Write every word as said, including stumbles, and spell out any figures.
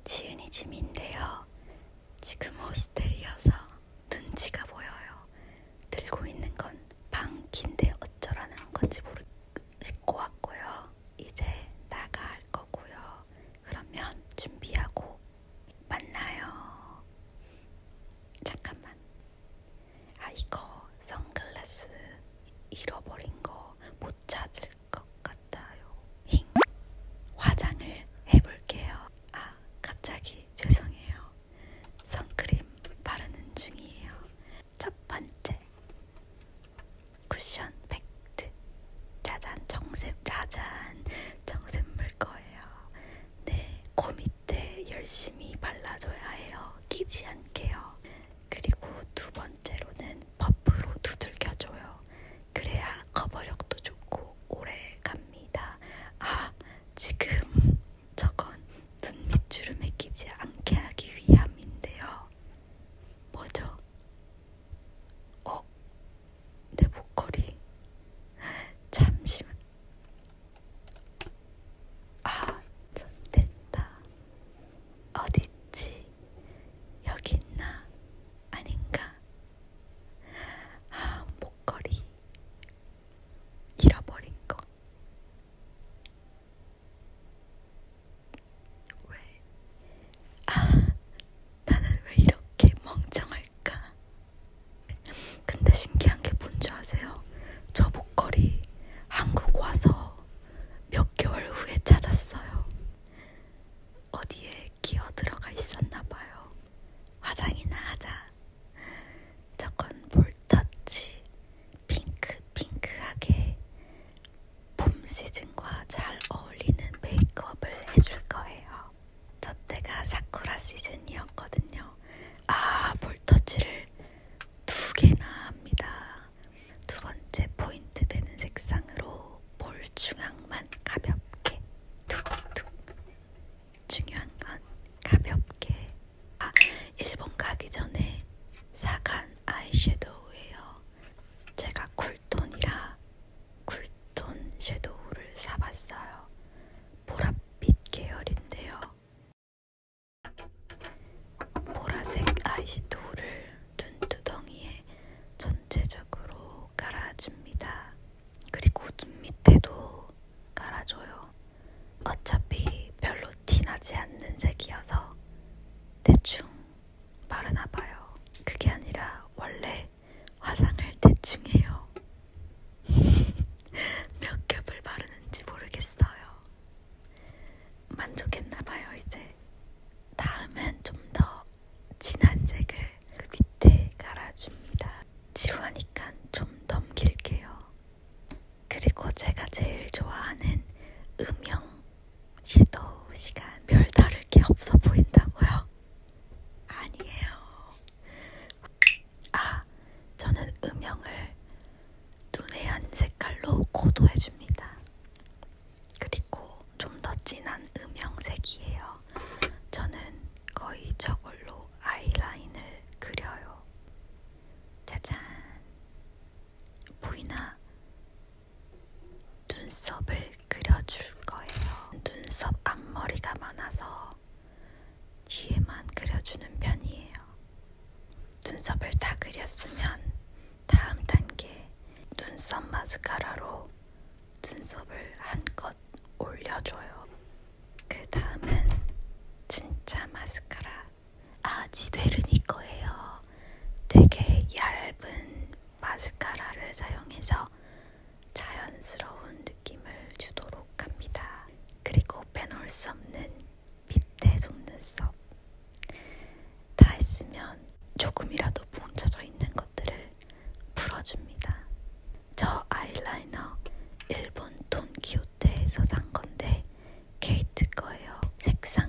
지은이 짐인데요. 지금 호스텔이어서 눈치가 보여요. 들고 있는 건 방귀인데 어쩌라는 건지 모르 씻고 왔고요. 이제 나갈 거고요. 그러면 준비하고 만나요. 잠깐만. 아, 이거 선글라스 잃어버린 거 못 찾을 것 같아요. 힝. 화장을 해볼게요. 아, 갑자기 죄송해요. 선크림 바르는 중이에요. 첫 번째, 쿠션 팩트. 짜잔, 정샘, 짜잔, 정샘물 거예요. 네, 코 밑에 열심히 발라줘야 해요. 끼지 않게요. 그리고 두 번째로는 퍼프로 두들겨줘요. 그래야 커버력도 좋고 오래 갑니다. 아, 지금 저건 눈 밑주름에 끼지 않게 하기 위함인데요. 뭐죠? 어? 내 목걸이. 잠시만. 아, 좀 됐다. 어딨지? 여기 있나? 아닌가? 아, 목걸이 잃어버린 거. 왜? 아, 나는 왜 이렇게 멍청할까? 근데 신기한 게 뭔지 아세요? 저 목걸이 한국 와서 몇 개월 후에 찾았어요. 어디에 끼어 들어가 있었나 봐요. 화장이나 하자. 저건 볼터치. 핑크 핑크하게 봄 시즌과 잘 어울리는 메이크업을 해줄 거예요. 저 때가 사쿠라 시즌이었거든요. 아, 볼터치를 두 개나 합니다. 두 번째 포인트 되는 색상으로 볼 중앙만 가볍게 툭툭. 중요한 건 가볍게. 아, 일본 가기 전에 사간 아이섀도우예요. 제가 쿨톤이라 쿨톤 섀도우를 사봤어요. 보랏빛 계열인데요. 보라색 아이섀도우를 눈두덩이에 전체적으로 깔아줍니다. 그리고 눈 밑에도 깔아줘요. 어차피 별로 티나지 않는 색이어서 대충 바르나봐요. 그게 아니라 원래 화장을 대충 해요. 몇 겹을 바르는지 모르겠어요. 만족했나봐요. 이제 다음은 좀 더 진한 색을 그 밑에 깔아줍니다. 지루하니까 좀 넘길게요. 그리고 제가 제일 좋아하는 음영 섀도우 시간. 별다를 게 없어 보인다고요? 아니에요. 아, 저는 음영을 눈의 한 색깔로 고도해줍니다. 그리고 좀 더 진한 음영색이에요. 저는 거의 저걸로 아이라인을 그려요. 짜잔. 보이나? 눈썹을 그려줄 거예요. 눈썹 앞머리가 많아서 뒤에만 그려주는 편이에요. 눈썹을 다 그렸으면 다음 단계, 눈썹 마스카라로 눈썹을 한껏 올려줘요. 그 다음은 진짜 마스카라. 아, 지베르니 거예요. 되게 얇은 마스카라를 사용해서 자연스러운 느낌을 주도록 합니다. 그리고 빼놓을 수 없는 밑에 속눈썹. 다 했으면 조금이라도 뭉쳐져 있는 것들을 풀어줍니다. 저 아이라이너 일본 돈키호테에서 산 건데 케이트 거예요. 색상